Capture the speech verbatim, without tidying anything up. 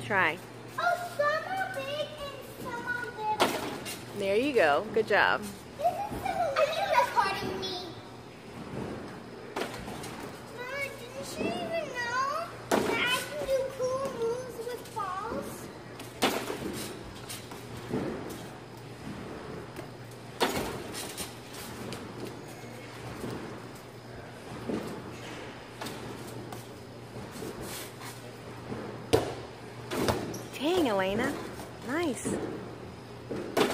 Try. Oh, some are big and some are little. There you go. Good job. This is so Are you recording me? Mama, didn't you even know that I can do cool moves with balls? Dang, Elena. Nice.